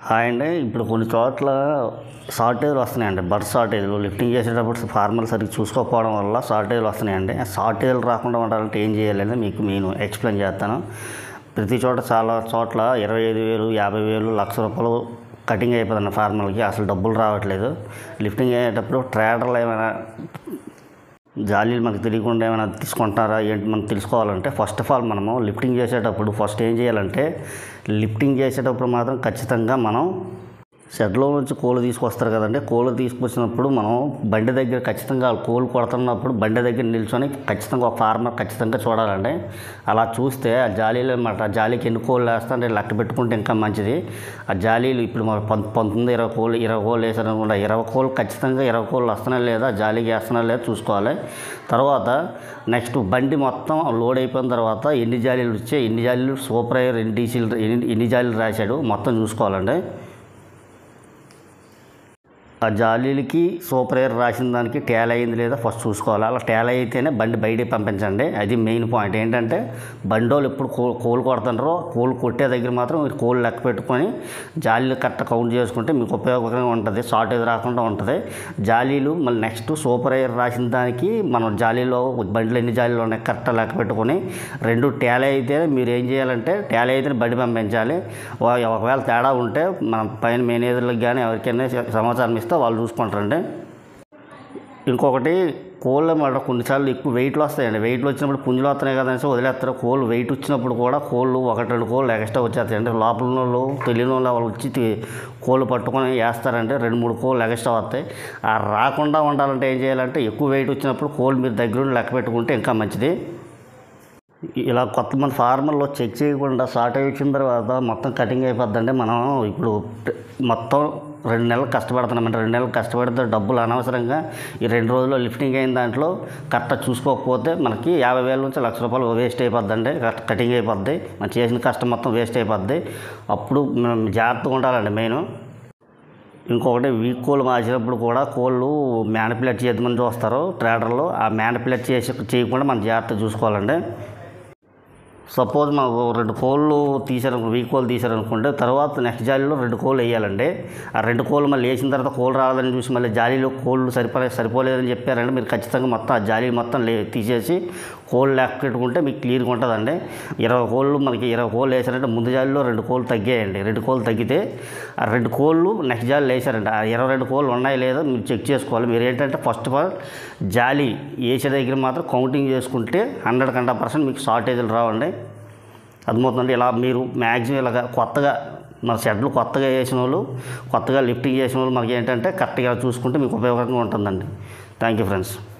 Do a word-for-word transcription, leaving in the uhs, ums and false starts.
Hi అండి. ఇప్పుడు కొన్ని చోట్ల షార్టేజ్లు వస్తున్నాయండి. బర్త్ షార్టేజ్లు లిఫ్టింగ్ చేసేటప్పుడు ఫార్మల్ సరిగ్గా చూసుకోకపోవడం వల్ల షార్టేజ్లు వస్తున్నాయండి. ఆ షార్టేజ్లు రాకుండా ఉండాలంటే ఏం చేయాలని మీకు నేను ఎక్స్ప్లెయిన్ చేస్తాను. ప్రతి చోట చాలా చోట్ల ఇరవై ఐదు వేలు యాభై వేలు లక్ష రూపాయలు కటింగ్ అయిపోతుంది ఫార్మల్కి. అసలు డబ్బులు రావట్లేదు. లిఫ్టింగ్ అయ్యేటప్పుడు ట్రేడర్లు ఏమైనా జాలీలు మనకు తెలియకుండా ఏమైనా తీసుకుంటారా ఏంటి మనం తెలుసుకోవాలంటే ఫస్ట్ ఆఫ్ ఆల్ మనము లిఫ్టింగ్ చేసేటప్పుడు ఫస్ట్ ఏం చేయాలంటే లిఫ్టింగ్ చేసేటప్పుడు మాత్రం ఖచ్చితంగా మనం షెడ్లో నుంచి కోళ్ళు తీసుకొస్తారు కదండి. కోళ్ళు తీసుకొచ్చినప్పుడు మనం బండి దగ్గర ఖచ్చితంగా కోళ్ళు కొడుతున్నప్పుడు బండి దగ్గర నిల్చొని ఖచ్చితంగా ఒక ఫార్మర్ ఖచ్చితంగా చూడాలండి. అలా చూస్తే ఆ జాలీలు అనమాట ఆ జాలీకి ఎన్ని కోళ్ళు వేస్తారంటే లెక్క పెట్టుకుంటే ఇంకా మంచిది. ఆ జాలీలు ఇప్పుడు మన పంతొమ్మిది ఇరవై కోళ్ళు ఇరవై కోళ్ళు వేసారు అనుకుంటా, ఇరవై కోళ్ళు ఖచ్చితంగా ఇరవై కోళ్ళు వస్తున్నాయి లేదా జాలీకి వేస్తున్నా లేదా చూసుకోవాలి. తర్వాత నెక్స్ట్ బండి మొత్తం లోడ్ అయిపోయిన తర్వాత ఎన్ని జాలీలు వచ్చాయి, ఎన్ని జాలీలు సూపర్ ఎయిర్ ఎన్ని డీసీలు ఎన్ని ఎన్ని జాలీలు రాశాడు మొత్తం చూసుకోవాలండి. ఆ జాలీలకి సూపర్ ఎయిర్ రాసిన దానికి ట్యాల్ అయింది లేదా ఫస్ట్ చూసుకోవాలి. అలా ట్యాల్ అయితేనే బండి బయటికి పంపించండి. అది మెయిన్ పాయింట్. ఏంటంటే బండోళ్ళు ఎప్పుడు కో కోళ్ళు కొడుతుంటారో కోళ్ళు కొట్టే దగ్గర మాత్రం మీరు కోళ్ళు లెక్క పెట్టుకొని జాలీలు కరెక్ట్ కౌంట్ చేసుకుంటే మీకు ఉపయోగకరంగా ఉంటుంది, షార్టేజ్ రాకుండా ఉంటుంది. జాలీలు మళ్ళీ నెక్స్ట్ సూపర్ ఎయిర్ రాసిన దానికి మనం జాలీలో బండిలో ఎన్ని జాలీలు ఉన్నాయి కరెక్ట్ లెక్క పెట్టుకొని రెండు ట్యాల్ అయితే మీరు ఏం చేయాలంటే ట్యాల్ అయితే బండి పంపించాలి. ఒకవేళ తేడా ఉంటే మనం పైన మేనేజర్లకు కానీ ఎవరికైనా సమాచారం ఇస్తే వాళ్ళు చూసుకుంటారండి. ఇంకొకటి కోళ్ళ మాట కొన్నిసార్లు ఎక్కువ వెయిట్లు వస్తాయండి. వెయిట్లు వచ్చినప్పుడు పుంజులు వస్తున్నాయి కదంటే వదిలేస్తారు. కోళ్ళు వెయిట్ వచ్చినప్పుడు కూడా కోళ్ళు ఒకటి రెండు కోళ్ళు ఎక్స్ట్రా వచ్చేస్తాయి. అంటే లోపల వాళ్ళు తెలియని వాళ్ళు వాళ్ళు వచ్చి కోళ్ళు పట్టుకొని వేస్తారంటే రెండు మూడు కోళ్ళు ఎక్స్ట్రా వస్తాయి. ఆ రాకుండా ఉండాలంటే ఏం చేయాలంటే ఎక్కువ వెయిట్ వచ్చినప్పుడు కోళ్ళు మీరు దగ్గర లెక్క పెట్టుకుంటే ఇంకా మంచిది. ఇలా కొత్త మంది ఫార్మర్లో చెక్ చేయకుండా షార్టేజ్ వచ్చిన తర్వాత మొత్తం కటింగ్ అయిపోద్దండి. మనం ఇప్పుడు మొత్తం రెండు నెలలు కష్టపడుతున్నామంటే రెండు నెలలు కష్టపడితే డబ్బులు అనవసరంగా ఈ రెండు రోజుల్లో లిఫ్టింగ్ అయిన దాంట్లో కరెక్ట్గా చూసుకోకపోతే మనకి యాభై వేల నుంచి లక్ష రూపాయలు వేస్ట్ అయిపోద్దండి. కటింగ్ అయిపోద్ది, మనం చేసిన కష్టం మొత్తం వేస్ట్ అయిపోద్ది. అప్పుడు మనం జాగ్రత్తగా ఉండాలండి మెయిన్. ఇంకొకటి వీక్ కోళ్ళు మార్చినప్పుడు కూడా కోళ్ళు మ్యానిపులేట్ చేద్దామని చూస్తారు ట్రేడర్లు. ఆ మ్యానిపులేట్ చేసి చేయకుండా మనం జాగ్రత్తగా చూసుకోవాలండి. సపోజ్ మాకు రెండు కోళ్ళు తీసారనుకో వీక్ కోళ్ళు తీసారనుకుంటే తర్వాత నెక్స్ట్ జాలీలో రెండు కోళ్ళు వేయాలండి. ఆ రెండు కోళ్ళు మళ్ళీ వేసిన తర్వాత కోళ్ళు రావాలని చూసి మళ్ళీ జాలీలో కోళ్ళు సరిపోలే సరిపోలేదని చెప్పారంటే మీరు ఖచ్చితంగా మొత్తం ఆ జాలీ మొత్తం లే తీసేసి కోళ్ళు లెక్క పెట్టుకుంటే మీకు క్లియర్గా ఉంటుందండి. ఇరవై కోళ్ళు మనకి ఇరవై కోళ్ళు వేసారంటే ముందు జాలీలో రెండు కోళ్ళు తగ్గాయండి. రెండు కోళ్ళు తగ్గితే ఆ రెండు కోళ్ళు నెక్స్ట్ జాలీలో వేసారండి. ఆ ఇరవై రెండు కోళ్ళు ఉన్నాయి లేదా మీరు చెక్ చేసుకోవాలి. మీరు ఏంటంటే ఫస్ట్ ఆఫ్ ఆల్ జాలీ వేసే దగ్గర మాత్రం కౌంటింగ్ చేసుకుంటే హండ్రెడ్ హండ్రెడ్ పర్సెంట్ మీకు షార్టేజ్లు రావండి. అర్థమవుతుంది. ఇలా మీరు మ్యాక్సిమం ఇలాగా కొత్తగా మన షెడ్లు కొత్తగా వేసిన వాళ్ళు కొత్తగా లిఫ్టింగ్ చేసిన వాళ్ళు మనకి ఏంటంటే కరెక్ట్గా చూసుకుంటే మీకు ఉపయోగకరంగా ఉంటుందండి. Thank you friends.